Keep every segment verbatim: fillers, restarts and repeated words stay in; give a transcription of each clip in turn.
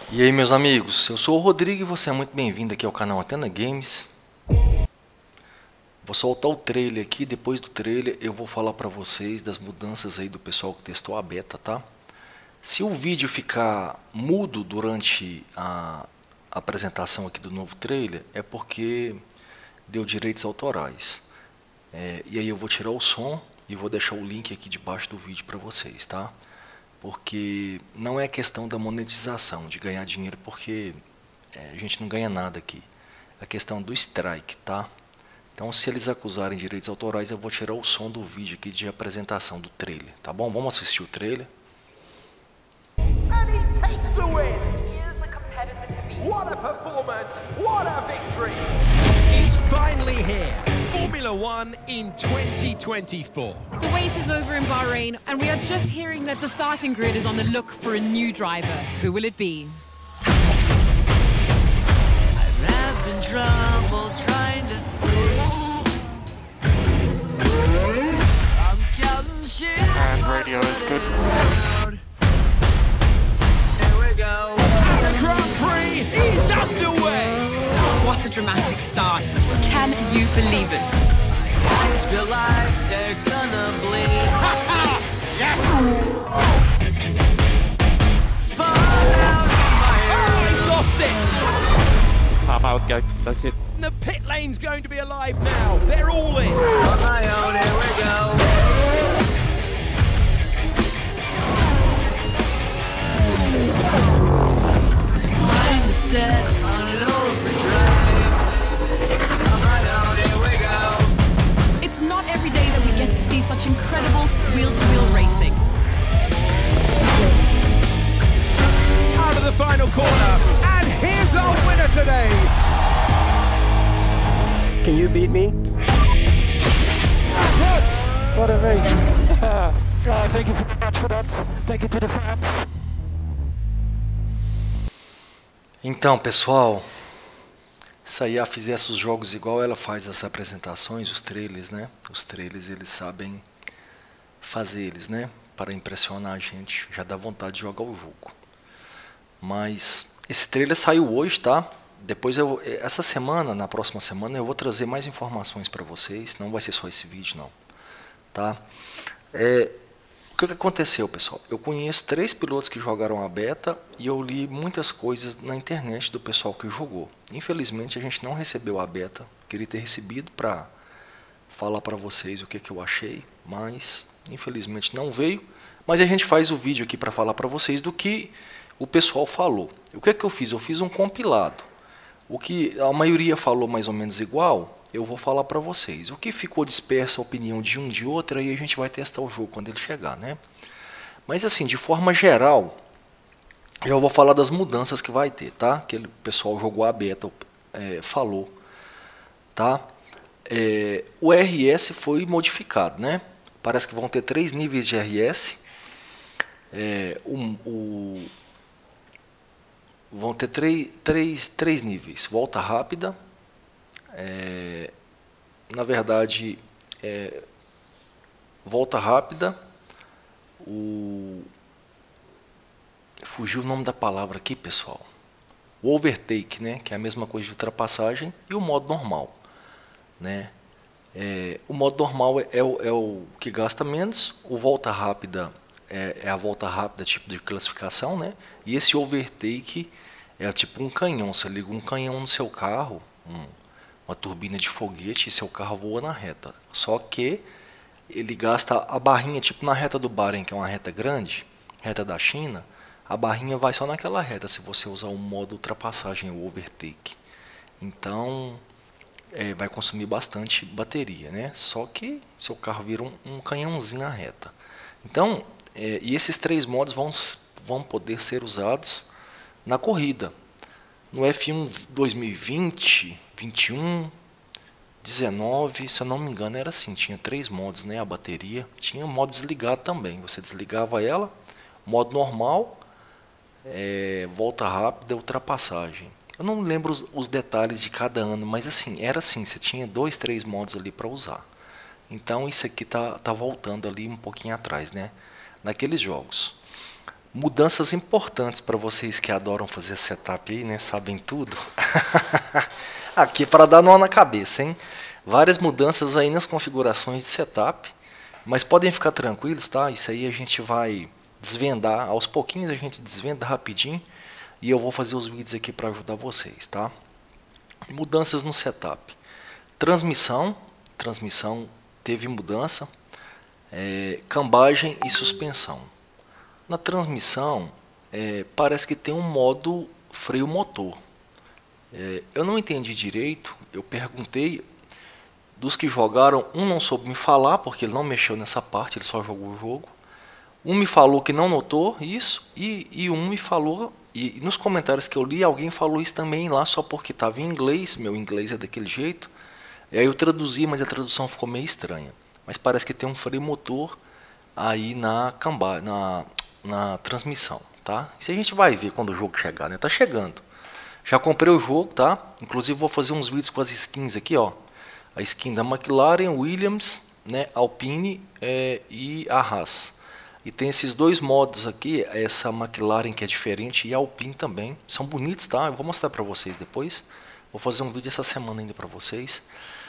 E aí, meus amigos, eu sou o Rodrigo e você é muito bem-vindo aqui ao canal Antena Games. Vou soltar o trailer aqui, depois do trailer eu vou falar pra vocês das mudanças aí do pessoal que testou a beta, tá? Se o vídeo ficar mudo durante a apresentação aqui do novo trailer, é porque deu direitos autorais. É, e aí eu vou tirar o som e vou deixar o link aqui debaixo do vídeo pra vocês, tá? Porque não é questão da monetização, de ganhar dinheiro, porque é, a gente não ganha nada aqui. É a questão do strike, tá? Então, se eles acusarem direitos autorais, eu vou tirar o som do vídeo aqui de apresentação do trailer, tá bom? Vamos assistir o trailer. And he takes the win. He is the competitor to beat. What a performance! What a victory! It's finally here. Formula One in twenty twenty-four. The wait is over in Bahrain, and we are just hearing that the starting grid is on the look for a new driver. Who will it be? I'm having trouble trying to sleep. I'm counting shit. And radio is good. Here we go. And the Grand Prix is underway. What a dramatic start. Can you believe it? I just feel like they're gonna bleed. Yes! Spun out of my Oh, head. he's lost it. Pop out, guys. That's it. The pit lane's going to be alive now. They're all in. On my own, here we go. Mind is set on an overdrive. On my own, here we go. It's not every day that we get to see such incredible wheel-to-wheel racing. Out of the final corner. And here's our winner today. Can you beat me? Yes! What a race! uh, thank you very much for that. Thank you to the fans. Então, pessoal, se a I A fizesse os jogos igual ela faz as apresentações, os trailers, né? Os trailers, eles sabem fazer eles, né? Para impressionar a gente, já dá vontade de jogar o jogo. Mas esse trailer saiu hoje, tá? Depois eu, essa semana, na próxima semana, eu vou trazer mais informações para vocês. Não vai ser só esse vídeo, não, tá? É, o que, que aconteceu, pessoal? Eu conheço três pilotos que jogaram a beta e eu li muitas coisas na internet do pessoal que jogou. Infelizmente, a gente não recebeu a beta. Queria ter recebido para falar para vocês o que, que eu achei, mas infelizmente não veio. Mas a gente faz o vídeo aqui para falar para vocês do que o pessoal falou. O que, que eu fiz? Eu fiz um compilado. O que a maioria falou mais ou menos igual, eu vou falar para vocês. O que ficou dispersa a opinião de um de outro, aí a gente vai testar o jogo quando ele chegar, né? Mas assim, de forma geral, eu vou falar das mudanças que vai ter, tá? Aquele pessoal jogou a beta, é, falou, tá? É, o R S foi modificado, né? Parece que vão ter três níveis de R S. É, o, o Vão ter três, três, três níveis. Volta rápida. É, na verdade, é, volta rápida. O, fugiu o nome da palavra aqui, pessoal. O overtake, né? Que é a mesma coisa de ultrapassagem. E o modo normal, né? É, o modo normal é, é, o, é o que gasta menos. O volta rápida é, é a volta rápida tipo de classificação, né? E esse overtake é tipo um canhão. Você liga um canhão no seu carro, um, uma turbina de foguete, e seu carro voa na reta. Só que ele gasta a barrinha, tipo na reta do Bahrein, que é uma reta grande, reta da China, a barrinha vai só naquela reta se você usar o modo ultrapassagem, o overtake. Então é, vai consumir bastante bateria, né? Só que seu carro vira um, um canhãozinho na reta. Então, é, e esses três modos vão, vão poder ser usados na corrida. No F um dois mil e vinte, vinte e um, dezenove, se eu não me engano era assim, tinha três modos, né? A bateria, tinha o modo desligado também, você desligava ela, modo normal, é, volta rápida, ultrapassagem. Eu não lembro os, os detalhes de cada ano, mas assim, era assim, você tinha dois, três modos ali para usar. Então isso aqui tá, tá voltando ali um pouquinho atrás, né? Naqueles jogos. Mudanças importantes para vocês que adoram fazer setup aí, né? Sabem tudo. Aqui para dar nó na cabeça, hein? Várias mudanças aí nas configurações de setup, mas podem ficar tranquilos, tá? Isso aí a gente vai desvendar, aos pouquinhos a gente desvenda rapidinho e eu vou fazer os vídeos aqui para ajudar vocês, tá? Mudanças no setup. Transmissão, transmissão teve mudança, é, cambagem e suspensão. Na transmissão, é, parece que tem um modo freio motor. É, eu não entendi direito, eu perguntei, dos que jogaram, um não soube me falar, porque ele não mexeu nessa parte, ele só jogou o jogo. Um me falou que não notou isso, e, e um me falou, e, e nos comentários que eu li, alguém falou isso também lá, só porque estava em inglês, meu inglês é daquele jeito. E aí eu traduzi, mas a tradução ficou meio estranha. Mas parece que tem um freio motor aí na, camba, na, na transmissão, tá? Isso a gente vai ver quando o jogo chegar, né? Tá chegando. Já comprei o jogo, tá? Inclusive vou fazer uns vídeos com as skins aqui, ó. A skin da McLaren, Williams, né, Alpine é, e a Haas. E tem esses dois modos aqui, essa McLaren que é diferente e a Alpine também. São bonitos, tá? Eu vou mostrar para vocês depois. Vou fazer um vídeo essa semana ainda para vocês.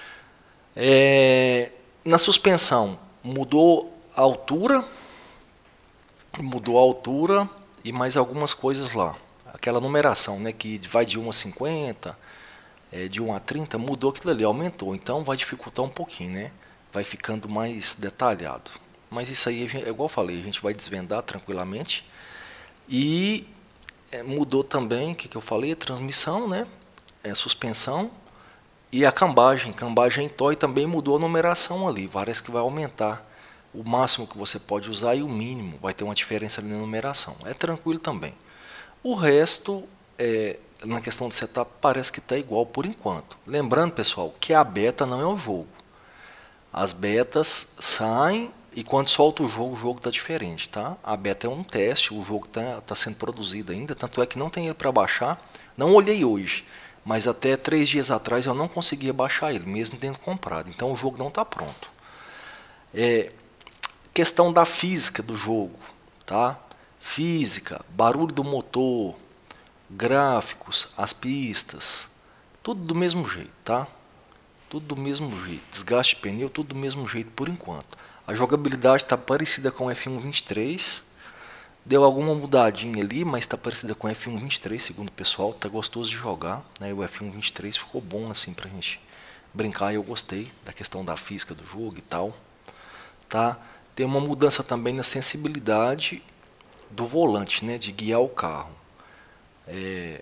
É, na suspensão, mudou a altura. Mudou a altura e mais algumas coisas lá. Aquela numeração, né, que vai de um a cinquenta... É, de um a trinta, mudou aquilo ali, aumentou, então vai dificultar um pouquinho, né? Vai ficando mais detalhado. Mas isso aí, é igual eu falei, a gente vai desvendar tranquilamente. E é, mudou também, o que, que eu falei? A transmissão, né? É, suspensão e a cambagem. Cambagem em toy também mudou a numeração ali. Parece que vai aumentar o máximo que você pode usar e o mínimo. Vai ter uma diferença ali na numeração. É tranquilo também. O resto é... na questão de setup parece que está igual por enquanto. Lembrando, pessoal, que a beta não é o jogo. As betas saem e quando solta o jogo, o jogo está diferente, tá? A beta é um teste, o jogo está tá sendo produzido ainda, tanto é que não tem ele para baixar. Não olhei hoje, mas até três dias atrás eu não conseguia baixar ele, mesmo tendo comprado. Então o jogo não está pronto. É, questão da física do jogo, tá? Física, barulho do motor, gráficos, as pistas, tudo do mesmo jeito, tá? Tudo do mesmo jeito, desgaste de pneu, tudo do mesmo jeito por enquanto. A jogabilidade está parecida com o F um vinte e três, deu alguma mudadinha ali, mas está parecida com o F um vinte e três, segundo o pessoal, tá gostoso de jogar, né? O F um vinte e três ficou bom assim pra gente brincar e eu gostei da questão da física do jogo e tal, tá? Tem uma mudança também na sensibilidade do volante, né? De guiar o carro. É,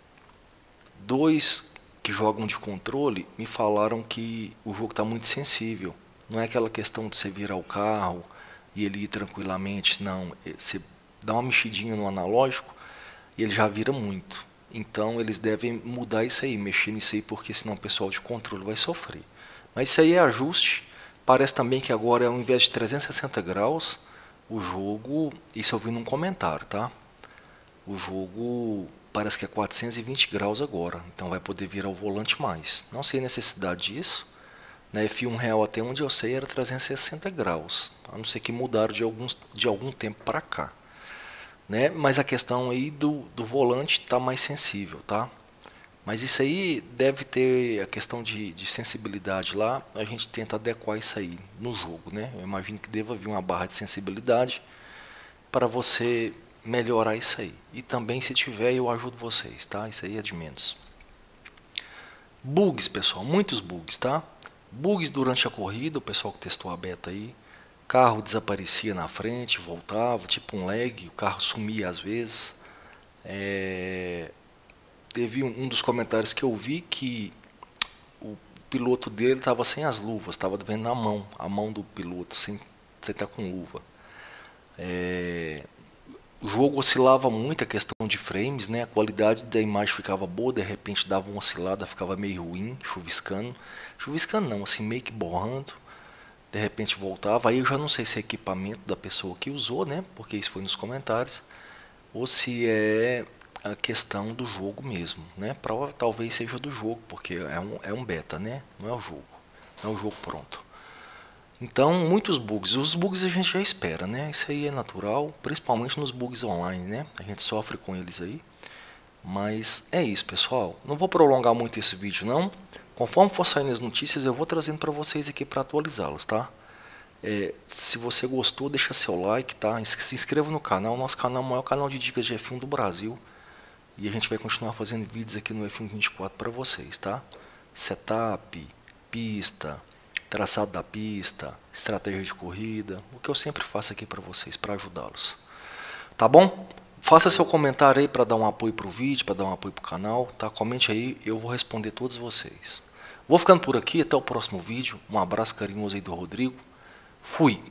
dois que jogam de controle me falaram que o jogo está muito sensível. Não é aquela questão de você virar o carro e ele ir tranquilamente, não. Você dá uma mexidinha no analógico e ele já vira muito. Então eles devem mudar isso aí, mexer nisso aí, porque senão o pessoal de controle vai sofrer. Mas isso aí é ajuste. Parece também que agora, ao invés de trezentos e sessenta graus, o jogo, isso eu vi num comentário, tá? O jogo parece que é quatrocentos e vinte graus agora, então vai poder virar o volante mais. Não sei a necessidade disso. Na F um real, até onde eu sei, era trezentos e sessenta graus, a não ser que mudaram de, alguns, de algum tempo para cá. Né? Mas a questão aí do, do volante está mais sensível, tá? Mas isso aí deve ter a questão de, de sensibilidade lá, a gente tenta adequar isso aí no jogo, né? Eu imagino que deva vir uma barra de sensibilidade para você melhorar isso aí. E também, se tiver, eu ajudo vocês, tá? Isso aí é de menos. Bugs, pessoal, muitos bugs, tá? Bugs durante a corrida, o pessoal que testou a beta aí, carro desaparecia na frente, voltava, tipo um lag, o carro sumia às vezes. É... Teve um, um dos comentários que eu vi que o piloto dele estava sem as luvas, estava vendo na mão, a mão do piloto, sem você estar com luva. É... O jogo oscilava muito, a questão de frames, né? A qualidade da imagem ficava boa, de repente dava uma oscilada, ficava meio ruim, chuviscando. Chuviscando não, assim, meio que borrando. De repente voltava. Aí eu já não sei se é equipamento da pessoa que usou, né? Porque isso foi nos comentários. Ou se é a questão do jogo mesmo, né? Prova, talvez seja do jogo, porque é um, é um beta, né? Não é o jogo. Não é o jogo pronto. Então, muitos bugs. Os bugs a gente já espera, né? Isso aí é natural, principalmente nos bugs online, né? A gente sofre com eles aí. Mas é isso, pessoal. Não vou prolongar muito esse vídeo, não. Conforme for saindo as notícias, eu vou trazendo para vocês aqui para atualizá-los, tá? É, se você gostou, deixa seu like, tá? Se inscreva no canal. Nosso canal é o maior canal de dicas de F um do Brasil. E a gente vai continuar fazendo vídeos aqui no F um vinte e quatro para vocês, tá? Setup, pista, traçado da pista, estratégia de corrida, o que eu sempre faço aqui para vocês, para ajudá-los. Tá bom? Faça seu comentário aí para dar um apoio para o vídeo, para dar um apoio para o canal, tá? Comente aí, eu vou responder todos vocês. Vou ficando por aqui, até o próximo vídeo. Um abraço carinhoso aí do Rodrigo. Fui!